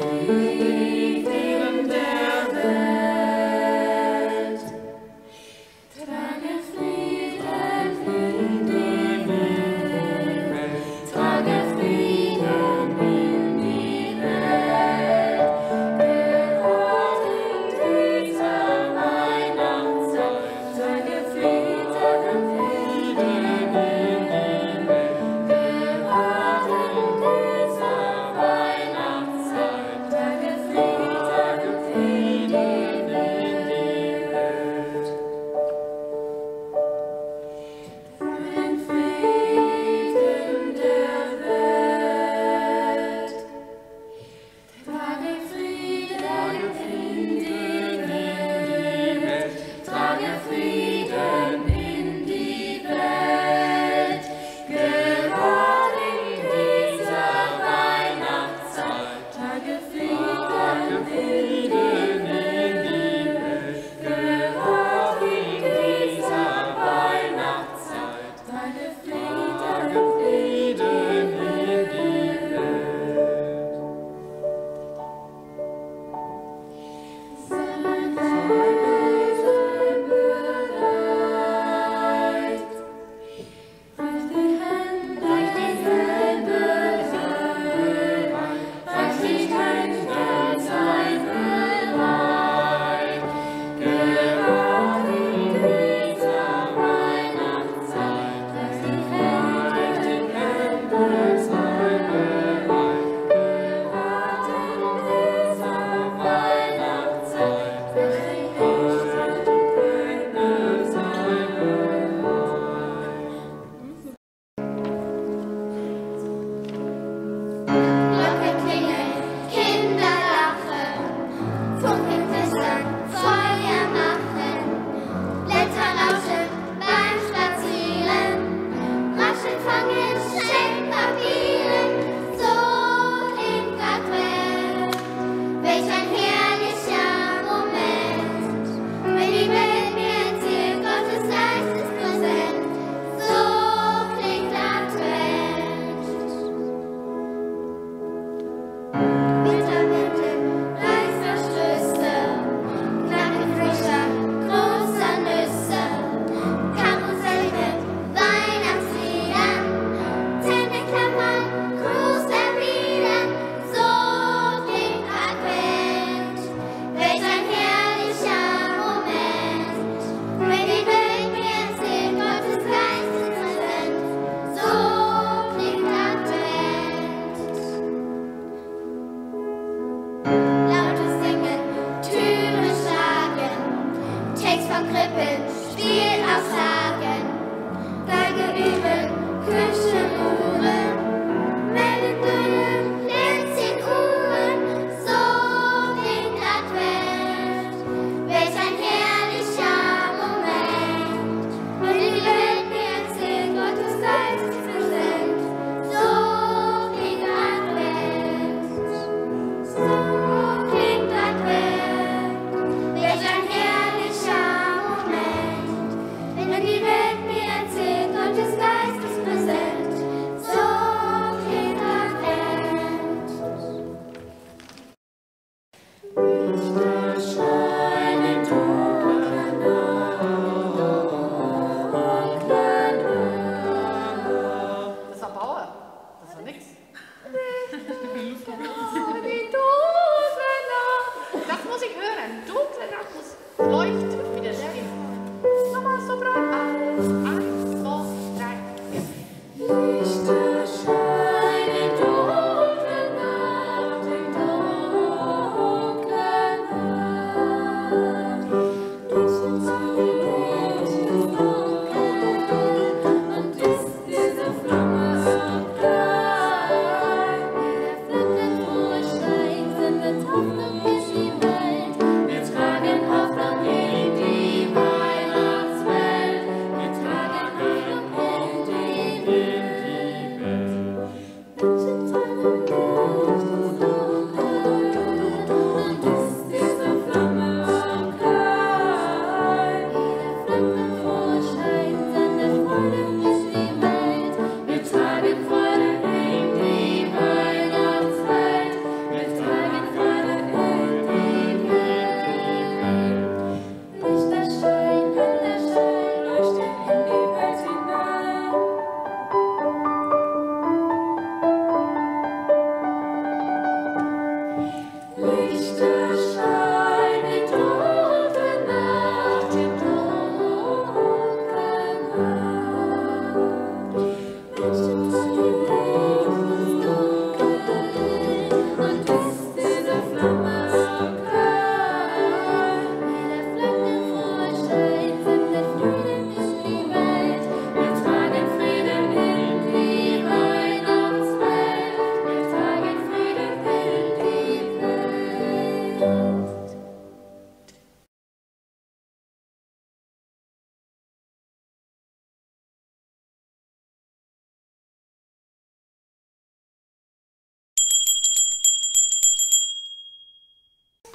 Lichter scheinen in dunkler Nacht, in dunkler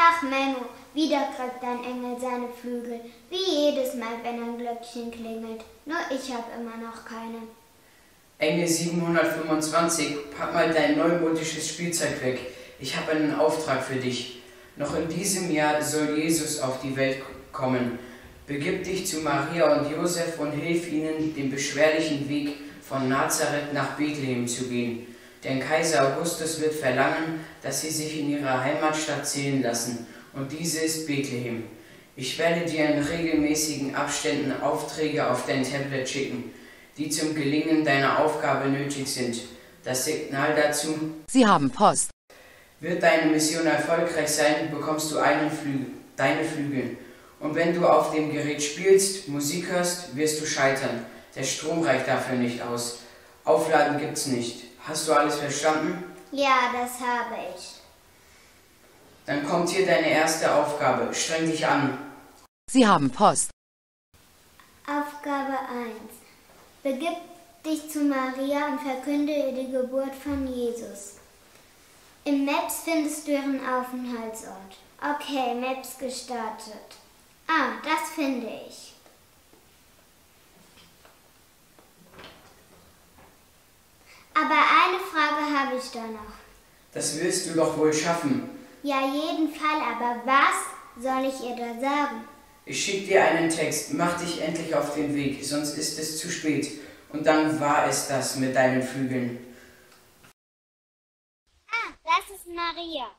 Ach Menno, wieder kriegt dein Engel seine Flügel, wie jedes Mal, wenn ein Glöckchen klingelt. Nur ich habe immer noch keine. Engel 725, pack mal dein neumodisches Spielzeug weg. Ich habe einen Auftrag für dich. Noch in diesem Jahr soll Jesus auf die Welt kommen. Begib dich zu Maria und Josef und hilf ihnen, den beschwerlichen Weg von Nazareth nach Bethlehem zu gehen. Denn Kaiser Augustus wird verlangen, dass sie sich in ihrer Heimatstadt zählen lassen. Und diese ist Bethlehem. Ich werde dir in regelmäßigen Abständen Aufträge auf dein Tablet schicken, die zum Gelingen deiner Aufgabe nötig sind. Das Signal dazu: Sie haben Post. Wird deine Mission erfolgreich sein, bekommst du deine Flügel. Und wenn du auf dem Gerät spielst, Musik hörst, wirst du scheitern. Der Strom reicht dafür nicht aus. Aufladen gibt's nicht. Hast du alles verstanden? Ja, das habe ich. Dann kommt hier deine erste Aufgabe. Streng dich an. Sie haben Post. Aufgabe 1. Begib dich zu Maria und verkünde ihr die Geburt von Jesus. Im Maps findest du ihren Aufenthaltsort. Okay, Maps gestartet. Ah, das finde ich. Aber eine Frage habe ich da noch. Das wirst du doch wohl schaffen. Ja, jeden Fall, aber was soll ich ihr da sagen? Ich schicke dir einen Text. Mach dich endlich auf den Weg, sonst ist es zu spät. Und dann war es das mit deinen Flügeln. Ah, das ist Maria.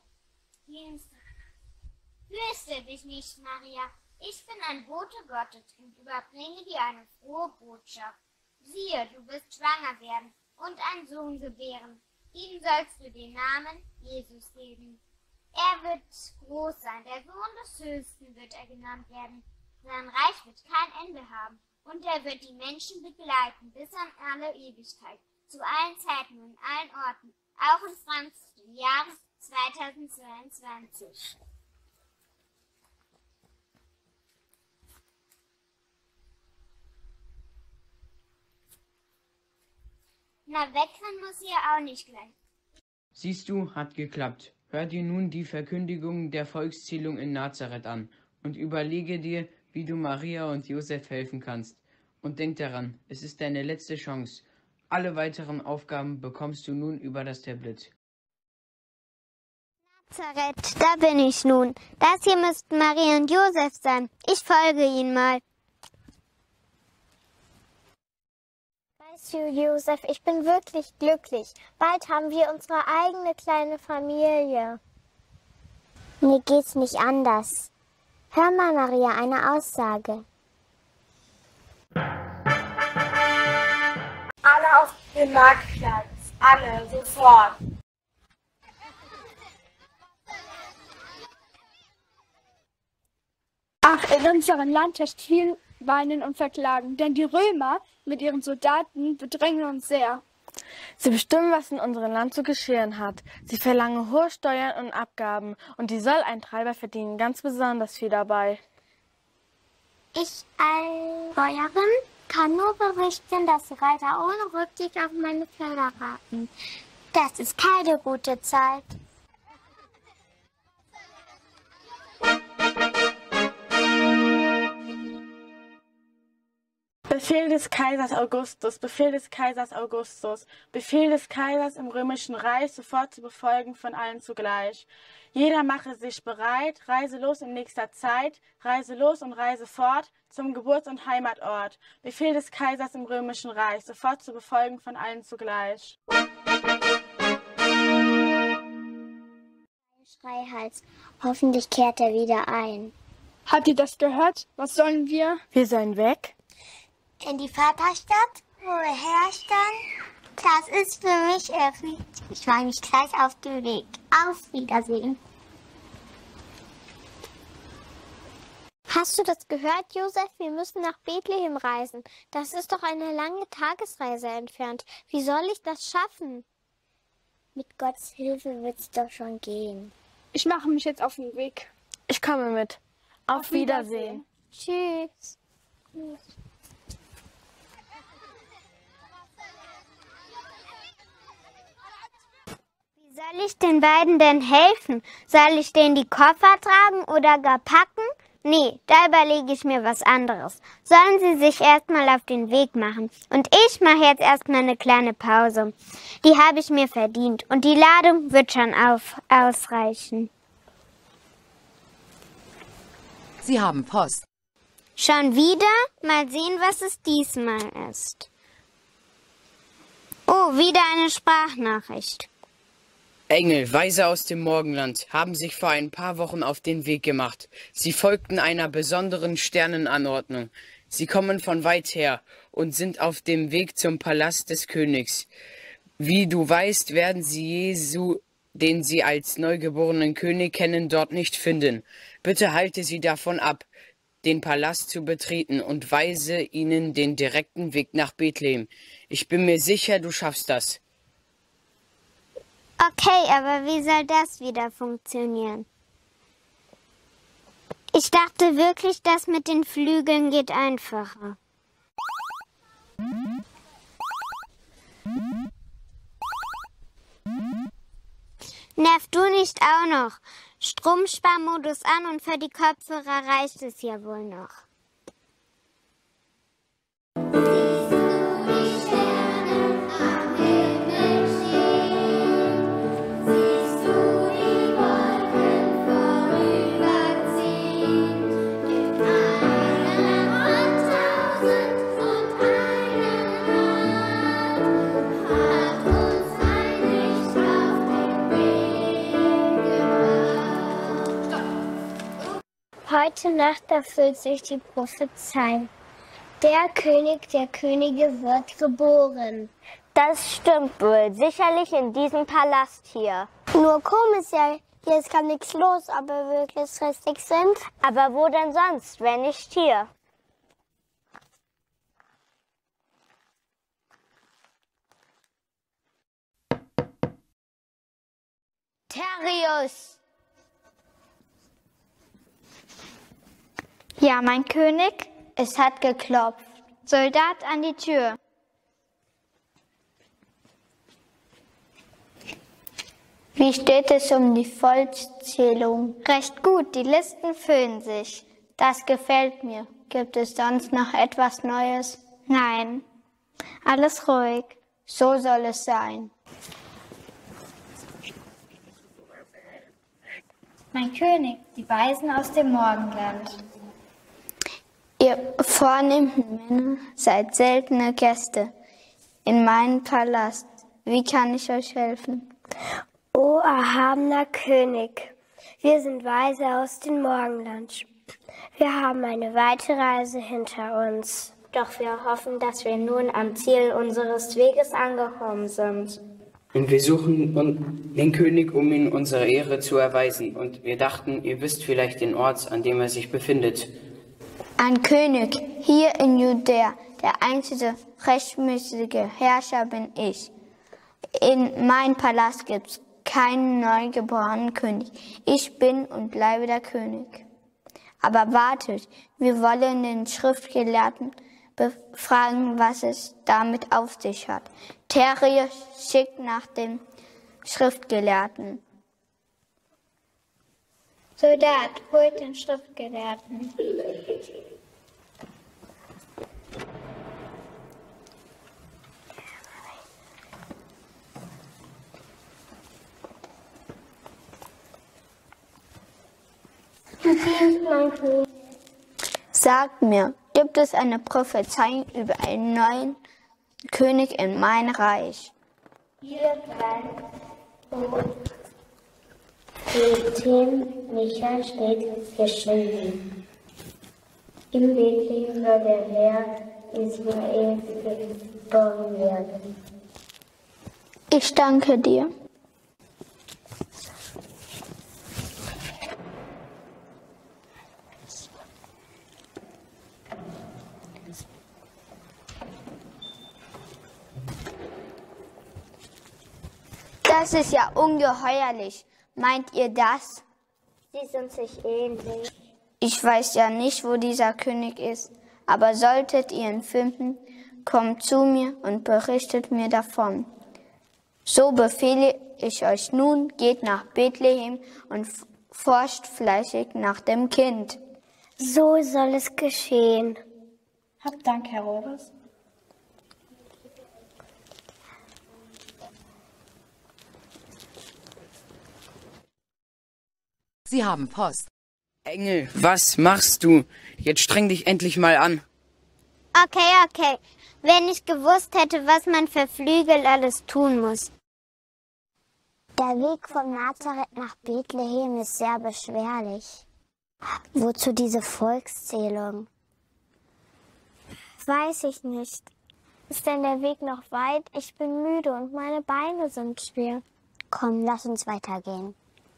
Fürchte dich nicht, Maria. Ich bin ein Bote Gottes und überbringe dir eine frohe Botschaft. Siehe, du wirst schwanger werden und einen Sohn gebären. Ihm sollst du den Namen Jesus geben. Er wird groß sein, der Sohn des Höchsten wird er genannt werden. Sein Reich wird kein Ende haben und er wird die Menschen begleiten bis an alle Ewigkeit, zu allen Zeiten und allen Orten, auch in Frankfurt im Jahre 2022. Na, wegrennen muss ihr auch nicht gleich. Siehst du, hat geklappt. Hör dir nun die Verkündigung der Volkszählung in Nazareth an und überlege dir, wie du Maria und Josef helfen kannst. Und denk daran, es ist deine letzte Chance. Alle weiteren Aufgaben bekommst du nun über das Tablet. Nazareth, da bin ich nun. Das hier müssten Maria und Josef sein. Ich folge ihnen mal. Weißt du, Josef, ich bin wirklich glücklich. Bald haben wir unsere eigene kleine Familie. Mir geht's nicht anders. Hör mal, Maria, eine Aussage. Alle auf den Marktplatz. Alle, sofort. Ach, in unserem Land herrscht viel Weinen und Verklagen, denn die Römer mit ihren Soldaten bedrängen uns sehr. Sie bestimmen, was in unserem Land zu geschehen hat. Sie verlangen hohe Steuern und Abgaben und die Zolleintreiber verdienen ganz besonders viel dabei. Ich als Bäuerin kann nur berichten, dass die Reiter ohne Rücksicht auf meine Felder raten. Das ist keine gute Zeit. Befehl des Kaisers Augustus, Befehl des Kaisers Augustus, Befehl des Kaisers im römischen Reich, sofort zu befolgen von allen zugleich. Jeder mache sich bereit, reise los in nächster Zeit, reise los und reise fort zum Geburts- und Heimatort. Befehl des Kaisers im römischen Reich, sofort zu befolgen von allen zugleich. Schreihals. Hoffentlich kehrt er wieder ein. Habt ihr das gehört? Was sollen wir? Wir sollen weg? In die Vaterstadt? Woher dann? Das ist für mich erfüllt. Ich mache mich gleich auf den Weg. Auf Wiedersehen. Hast du das gehört, Josef? Wir müssen nach Bethlehem reisen. Das ist doch eine lange Tagesreise entfernt. Wie soll ich das schaffen? Mit Gottes Hilfe wird's doch schon gehen. Ich mache mich jetzt auf den Weg. Ich komme mit. Auf Wiedersehen. Tschüss. Soll ich den beiden denn helfen? Soll ich denen die Koffer tragen oder gar packen? Nee, da überlege ich mir was anderes. Sollen sie sich erstmal auf den Weg machen. Und ich mache jetzt erstmal eine kleine Pause. Die habe ich mir verdient und die Ladung wird schon ausreichen. Sie haben Post. Schon wieder? Mal sehen, was es diesmal ist. Oh, wieder eine Sprachnachricht. Engel, Weise aus dem Morgenland, haben sich vor ein paar Wochen auf den Weg gemacht. Sie folgten einer besonderen Sternenanordnung. Sie kommen von weit her und sind auf dem Weg zum Palast des Königs. Wie du weißt, werden sie Jesu, den sie als neugeborenen König kennen, dort nicht finden. Bitte halte sie davon ab, den Palast zu betreten und weise ihnen den direkten Weg nach Bethlehem. Ich bin mir sicher, du schaffst das. Okay, aber wie soll das wieder funktionieren? Ich dachte wirklich, das mit den Flügeln geht einfacher. Nerv du nicht auch noch. Stromsparmodus an und für die Kopfhörer reicht es ja wohl noch. Heute Nacht erfüllt sich die Prophezeiung. Der König der Könige wird geboren. Das stimmt wohl. Sicherlich in diesem Palast hier. Nur komisch ja, hier ist gar nichts los, ob wir wirklich richtig sind. Aber wo denn sonst, wenn nicht hier? Terius! Ja, mein König, es hat geklopft. Soldat an die Tür. Wie steht es um die Volkszählung? Recht gut, die Listen füllen sich. Das gefällt mir. Gibt es sonst noch etwas Neues? Nein. Alles ruhig. So soll es sein. Mein König, die Weisen aus dem Morgenland. Ihr vornehmen Männer seid seltene Gäste in meinem Palast. Wie kann ich euch helfen? O erhabener König, wir sind Weise aus dem Morgenland. Wir haben eine weite Reise hinter uns. Doch wir hoffen, dass wir nun am Ziel unseres Weges angekommen sind. Und wir suchen den König, um ihm unsere Ehre zu erweisen. Und wir dachten, ihr wisst vielleicht den Ort, an dem er sich befindet. Ein König hier in Judäa, der einzige rechtmäßige Herrscher bin ich. In meinem Palast gibt's keinen neugeborenen König. Ich bin und bleibe der König. Aber wartet, wir wollen den Schriftgelehrten befragen, was es damit auf sich hat. Terius schickt nach dem Schriftgelehrten. Soldat, holt den Schriftgelehrten. Sagt mir, gibt es eine Prophezeiung über einen neuen König in mein Reich? Hier Bethlehem Micha steht geschrieben. Im Bethlehem soll der Herr Israels geboren werden. Ich danke dir. Das ist ja ungeheuerlich. Meint ihr das? Sie sind sich ähnlich. Ich weiß ja nicht, wo dieser König ist. Aber solltet ihr ihn finden, kommt zu mir und berichtet mir davon. So befehle ich euch nun, geht nach Bethlehem und forscht fleißig nach dem Kind. So soll es geschehen. Habt Dank, Herodes. Sie haben Post. Engel, was machst du? Jetzt streng dich endlich mal an. Okay. Wenn ich gewusst hätte, was man für Flügel alles tun muss. Der Weg von Nazareth nach Bethlehem ist sehr beschwerlich. Wozu diese Volkszählung? Weiß ich nicht. Ist denn der Weg noch weit? Ich bin müde und meine Beine sind schwer. Komm, lass uns weitergehen.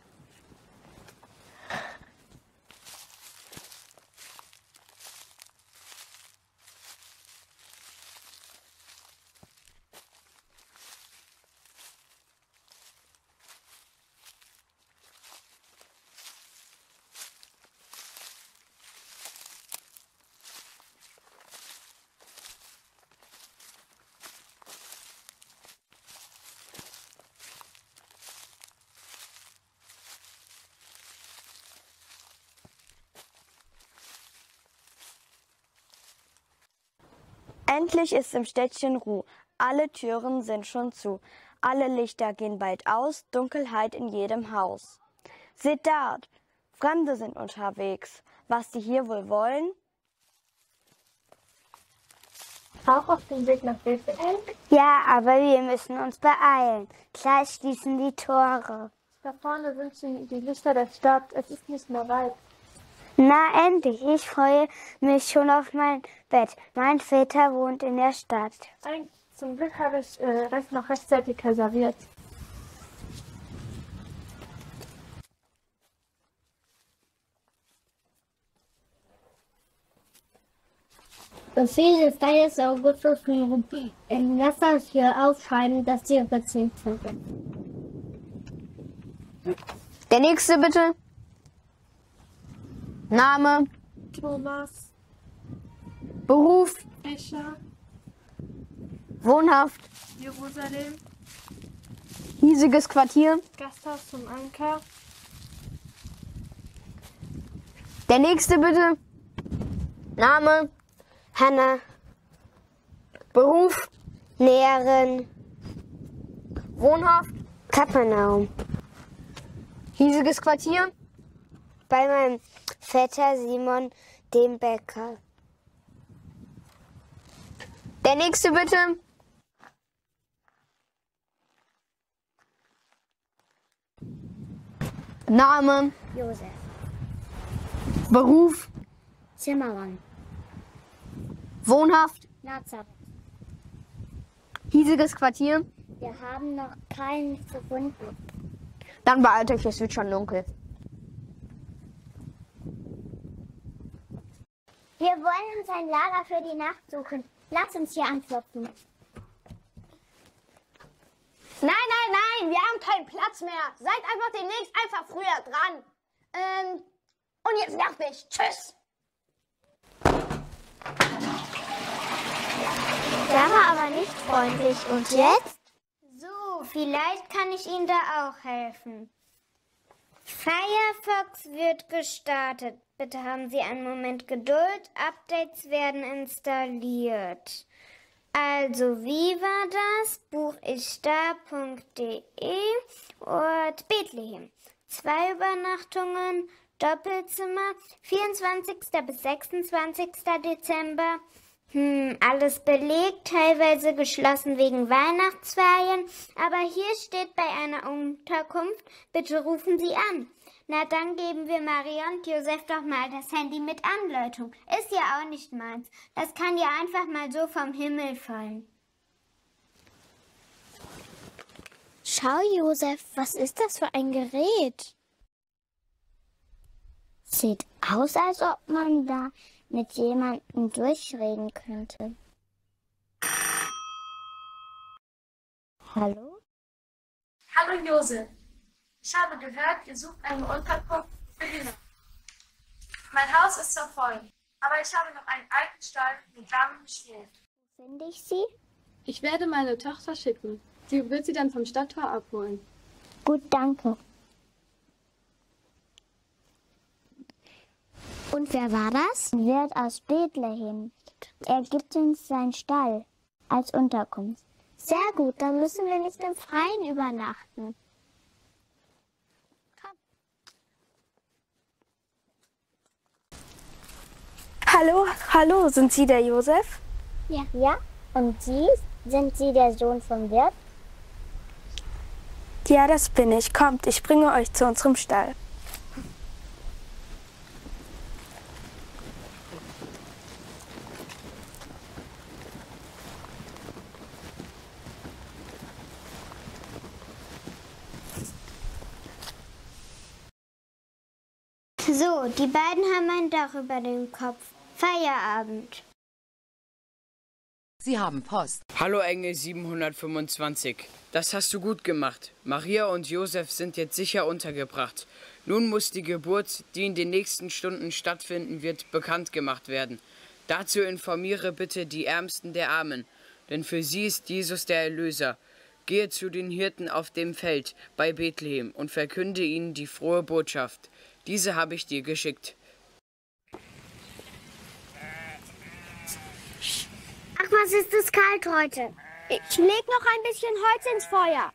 Endlich ist im Städtchen Ruhe. Alle Türen sind schon zu. Alle Lichter gehen bald aus, Dunkelheit in jedem Haus. Seht dort, Fremde sind unterwegs. Was sie hier wohl wollen? Auch auf dem Weg nach Bethlehem? Ja, aber wir müssen uns beeilen. Gleich schließen die Tore. Da vorne sind die Lichter der Stadt. Es ist nicht mehr weit. Na endlich, ich freue mich schon auf mein Bett. Mein Vater wohnt in der Stadt. Zum Glück habe ich noch rechtzeitig reserviert. Befehl des Kaiser Augustus für lass uns hier aufschreiben, dass sie überzeugt sind. Der nächste bitte. Name, Thomas, Beruf, Escher, Wohnhaft, Jerusalem, hiesiges Quartier. Gasthaus zum Anker. Der nächste bitte. Name, Hannah, Beruf, Näherin, Wohnhaft, Kapernaum. hiesiges Quartier. Bei meinem Vetter Simon, dem Bäcker. Der nächste bitte. Name, Josef. Beruf, Zimmermann. Wohnhaft, Nazareth. hiesiges Quartier. Wir haben noch keinen gefunden. Dann beeilt euch, es wird schon dunkel. Wir wollen uns ein Lager für die Nacht suchen. Lass uns hier anklopfen. Nein, wir haben keinen Platz mehr. Seid einfach demnächst einfach früher dran. Und jetzt nerv mich. Tschüss. Der war aber nicht freundlich. Und jetzt? So, vielleicht kann ich Ihnen da auch helfen. Firefox wird gestartet. Bitte haben Sie einen Moment Geduld. Updates werden installiert. Also, wie war das? buchichda.de Ort Bethlehem. 2 Übernachtungen, Doppelzimmer, 24. bis 26. Dezember. Alles belegt, teilweise geschlossen wegen Weihnachtsferien. Aber hier steht bei einer Unterkunft, bitte rufen Sie an. Na, dann geben wir Maria und Josef doch mal das Handy mit Anleitung. Ist ja auch nicht meins. Das kann ja einfach mal so vom Himmel fallen. Schau, Josef, was ist das für ein Gerät? Sieht aus, als ob man da mit jemandem durchreden könnte. Hallo? Hallo Josef. Ich habe gehört, ihr sucht eine Unterkunft für die Nacht. Mein Haus ist zwar voll, aber ich habe noch einen alten Stall mit warmem Schnee. Finde ich sie? Ich werde meine Tochter schicken. Sie wird sie dann vom Stadttor abholen. Gut, danke. Und wer war das? Ein Wirt aus Bethlehem. Er gibt uns seinen Stall als Unterkunft. Sehr gut, dann müssen wir nicht im Freien übernachten. Hallo, sind Sie der Josef? Ja. Ja, und Sie? Sind Sie der Sohn vom Wirt? Ja, das bin ich. Kommt, ich bringe euch zu unserem Stall. So, die beiden haben ein Dach über dem Kopf. Feierabend. Sie haben Post. Hallo Engel 725. Das hast du gut gemacht. Maria und Josef sind jetzt sicher untergebracht. Nun muss die Geburt, die in den nächsten Stunden stattfinden wird, bekannt gemacht werden. Dazu informiere bitte die Ärmsten der Armen, denn für sie ist Jesus der Erlöser. Gehe zu den Hirten auf dem Feld bei Bethlehem und verkünde ihnen die frohe Botschaft. Diese habe ich dir geschickt. Ach, was ist es kalt heute? Ich leg noch ein bisschen Holz ins Feuer.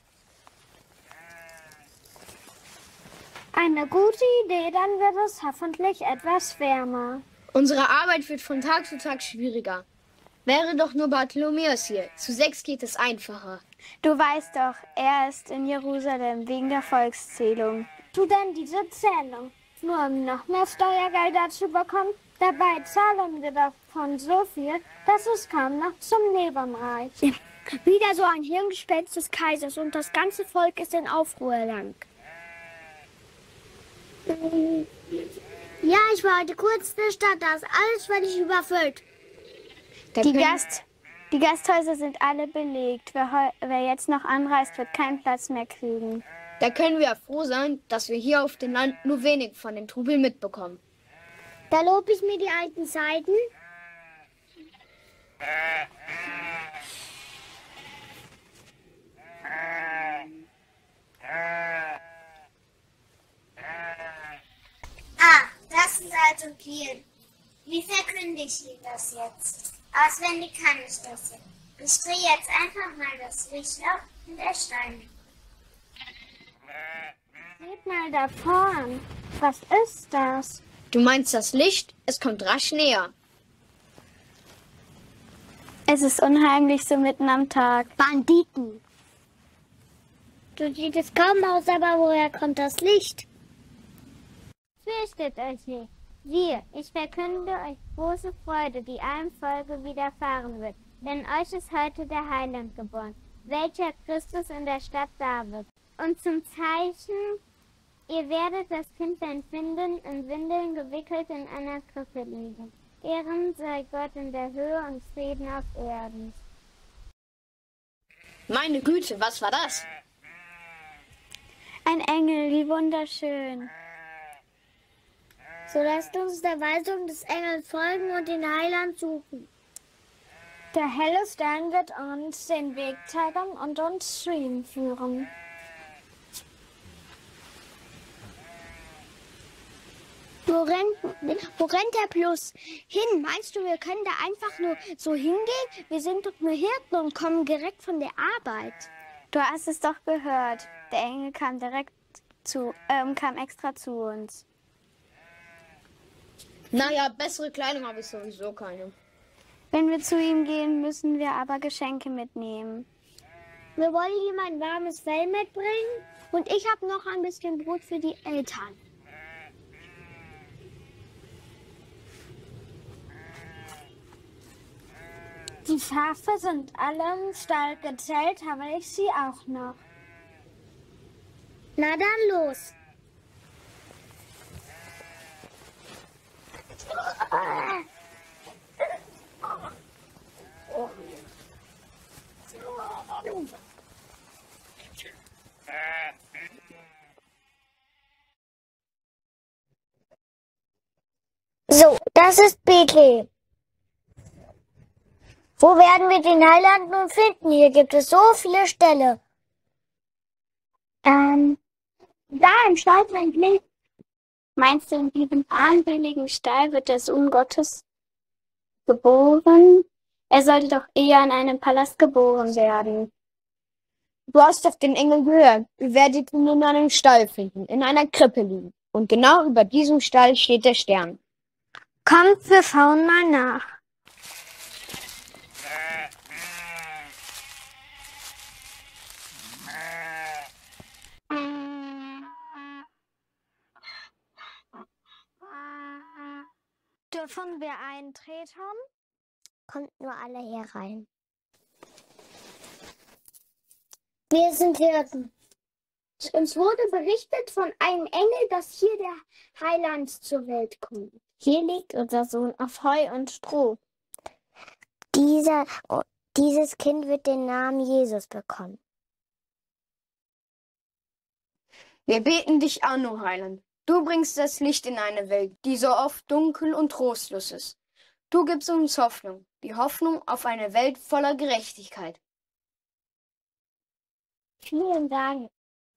Eine gute Idee, dann wird es hoffentlich etwas wärmer. Unsere Arbeit wird von Tag zu Tag schwieriger. Wäre doch nur Bartholomäus hier. Zu 6 geht es einfacher. Du weißt doch, er ist in Jerusalem wegen der Volkszählung. Tu denn diese Zählung, nur um noch mehr Steuergelder zu bekommen? Dabei zahlen wir davon so viel, dass es kaum noch zum Leben reicht. Wieder so ein Hirngespinst des Kaisers und das ganze Volk ist in Aufruhr lang. Ja, ich war heute kurz in der Stadt, da ist alles völlig überfüllt. Die Gasthäuser sind alle belegt. Wer jetzt noch anreist, wird keinen Platz mehr kriegen. Da können wir ja froh sein, dass wir hier auf dem Land nur wenig von dem Trubel mitbekommen. Da lobe ich mir die alten Zeiten. Ah, das ist also Kiel. Wie verkünde ich Ihnen das jetzt? Auswendig kann ich das jetzt. Ich drehe jetzt einfach mal das Licht auf und ersteine. Seht mal da vorn. Was ist das? Du meinst das Licht? Es kommt rasch näher. Es ist unheimlich so mitten am Tag. Banditen. So sieht es kaum aus, aber woher kommt das Licht? Fürchtet euch nicht. Siehe, ich verkünde euch große Freude, die allem Volke widerfahren wird. Denn euch ist heute der Heiland geboren, welcher Christus in der Stadt David. Und zum Zeichen, ihr werdet das Kindlein finden, in Windeln gewickelt in einer Krippe liegen. Ehren sei Gott in der Höhe und Frieden auf Erden. Meine Güte, was war das? Ein Engel, wie wunderschön. So lasst uns der Weisung des Engels folgen und den Heiland suchen. Der helle Stern wird uns den Weg zeigen und uns zu ihm führen. Wo rennt der bloß hin? Meinst du, wir können da einfach nur so hingehen? Wir sind doch nur Hirten und kommen direkt von der Arbeit. Du hast es doch gehört. Der Engel kam kam extra zu uns. Naja, bessere Kleidung habe ich sowieso keine. Wenn wir zu ihm gehen, müssen wir aber Geschenke mitnehmen. Wir wollen ihm ein warmes Fell mitbringen und ich habe noch ein bisschen Brot für die Eltern. Die Schafe sind alle im Stall gezählt, habe ich sie auch noch. Na dann los. So, das ist Bethlehem. Wo werden wir den Heiland nun finden? Hier gibt es so viele Ställe. Da im Stall brennt Licht. Meinst du, in diesem armseligen Stall wird der Sohn Gottes geboren? Er sollte doch eher in einem Palast geboren werden. Du hast auf den Engel gehört. Ihr werdet ihn in einem Stall finden, in einer Krippe liegen. Und genau über diesem Stall steht der Stern. Kommt, wir schauen mal nach. Dürfen wir eintreten? Kommt nur alle herein. Wir sind Hirten. Uns wurde berichtet von einem Engel, dass hier der Heiland zur Welt kommt. Hier liegt unser Sohn auf Heu und Stroh. Dieses Kind wird den Namen Jesus bekommen. Wir beten dich an, o Heiland. Du bringst das Licht in eine Welt, die so oft dunkel und trostlos ist. Du gibst uns Hoffnung, die Hoffnung auf eine Welt voller Gerechtigkeit. Vielen Dank.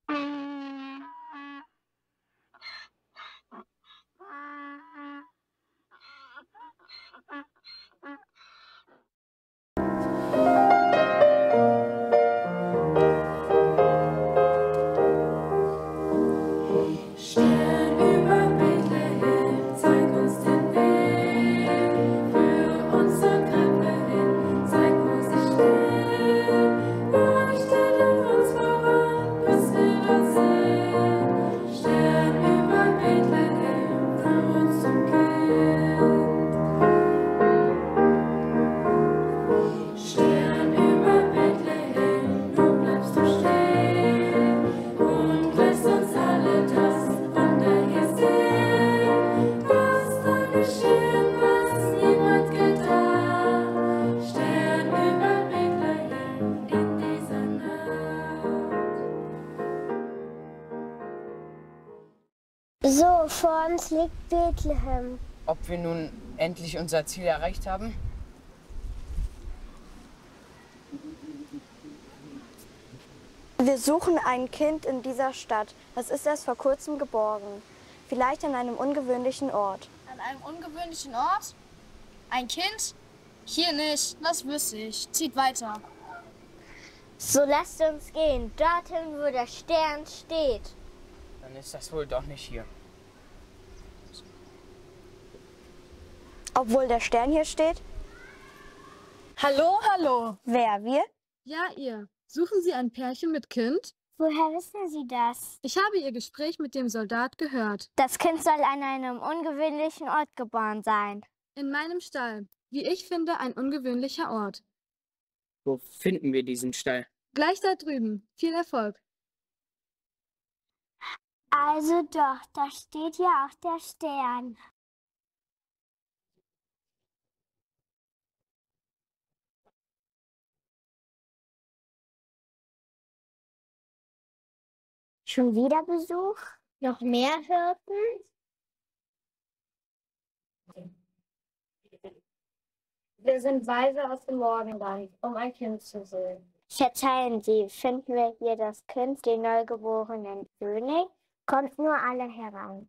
So, vor uns liegt Bethlehem. Ob wir nun endlich unser Ziel erreicht haben? Wir suchen ein Kind in dieser Stadt. Das ist erst vor kurzem geboren. Vielleicht an einem ungewöhnlichen Ort. An einem ungewöhnlichen Ort? Ein Kind? Hier nicht, das wüsste ich. Zieht weiter. So lasst uns gehen, dorthin, wo der Stern steht. Dann ist das wohl doch nicht hier. Obwohl der Stern hier steht? Hallo, hallo. Wer, wir? Ja, ihr. Suchen Sie ein Pärchen mit Kind? Woher wissen Sie das? Ich habe Ihr Gespräch mit dem Soldat gehört. Das Kind soll an einem ungewöhnlichen Ort geboren sein. In meinem Stall. Wie ich finde, ein ungewöhnlicher Ort. Wo finden wir diesen Stall? Gleich da drüben. Viel Erfolg. Also doch, da steht ja auch der Stern. Schon wieder Besuch? Noch mehr Hirten? Wir sind Weise aus dem Morgenland, um ein Kind zu sehen. Verzeihen Sie, finden wir hier das Kind, den neugeborenen König? Kommt nur alle herein.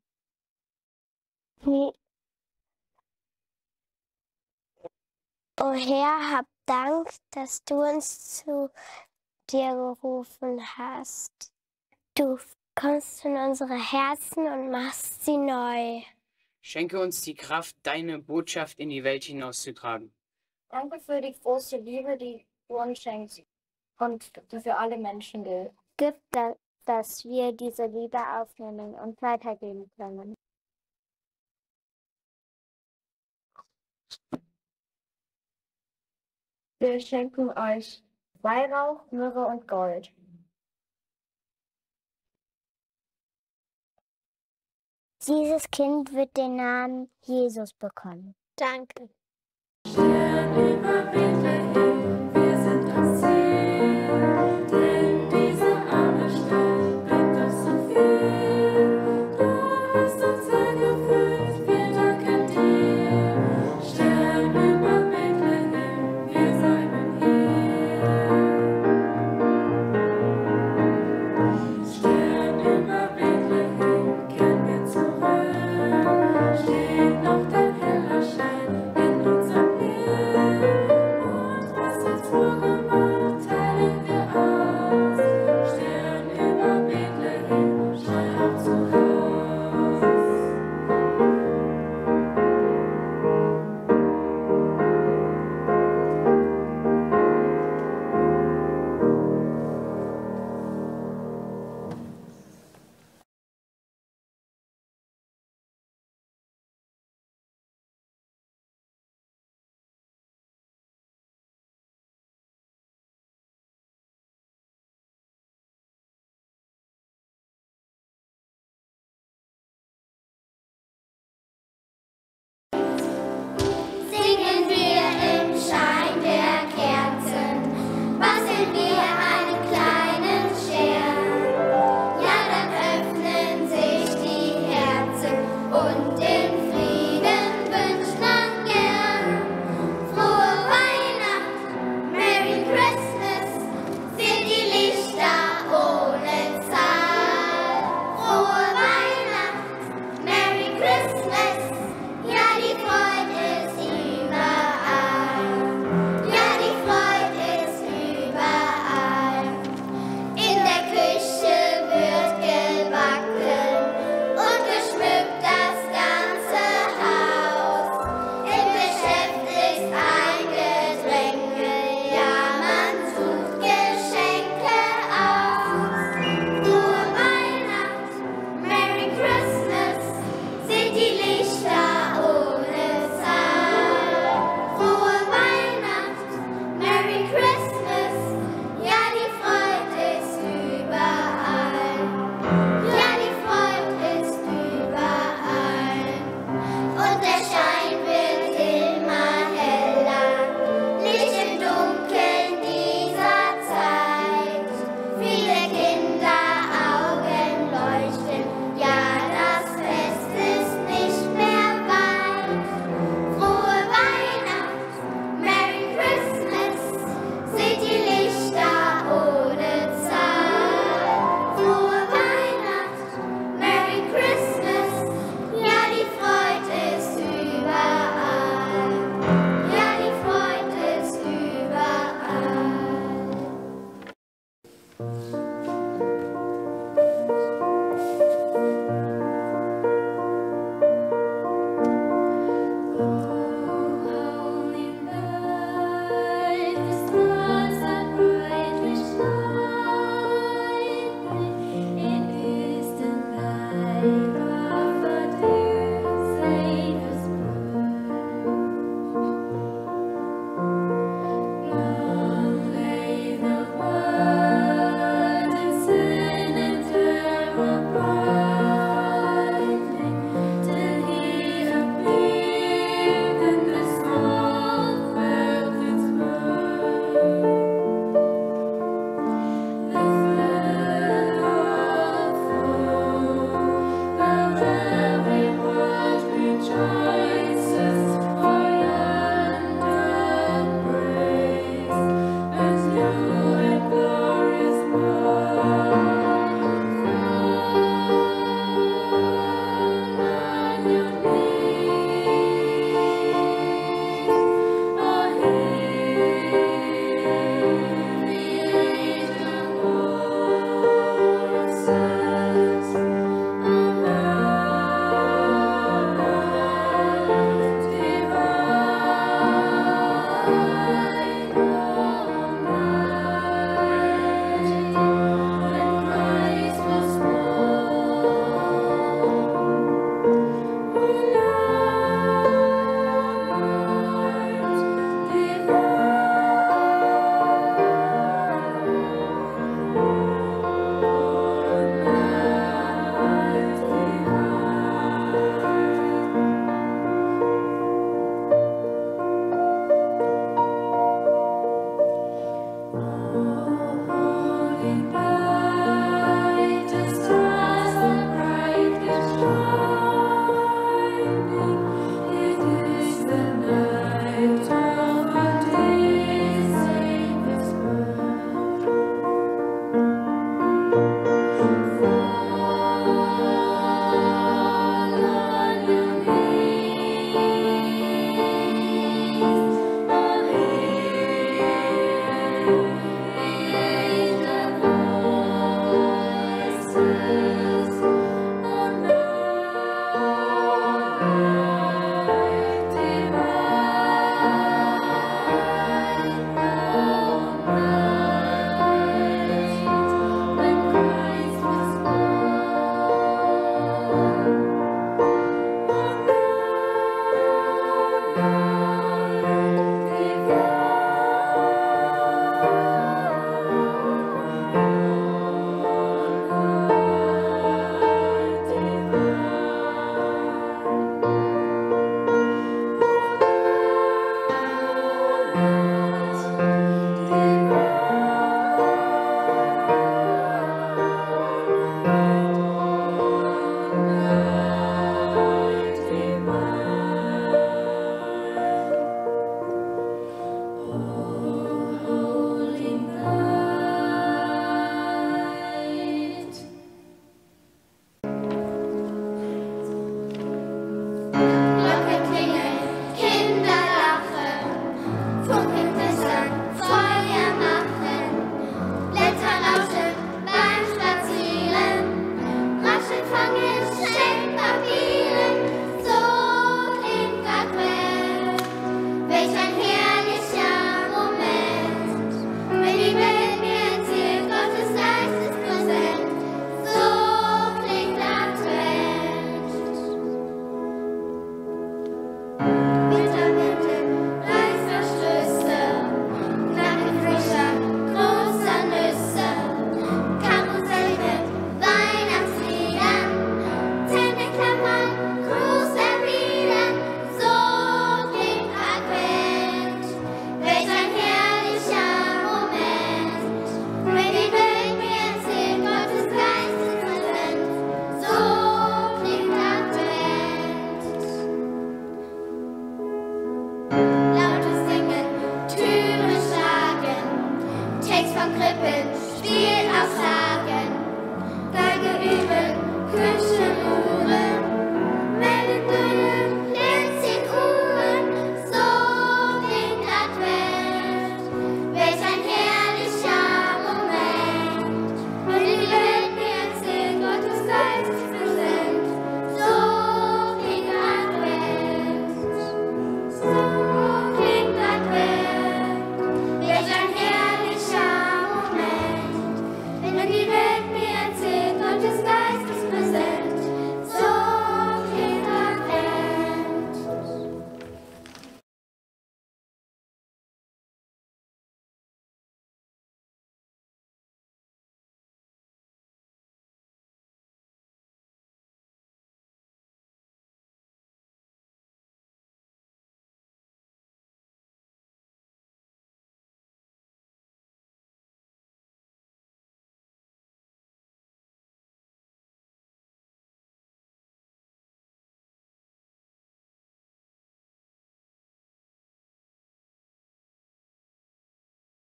O Herr, hab Dank, dass du uns zu dir gerufen hast. Du kommst in unsere Herzen und machst sie neu. Schenke uns die Kraft, deine Botschaft in die Welt hinauszutragen. Danke für die große Liebe, die du uns schenkst und die für alle Menschen gilt. Gib, dass wir diese Liebe aufnehmen und weitergeben können. Wir schenken euch Weihrauch, Myrrhe und Gold. Dieses Kind wird den Namen Jesus bekommen. Danke.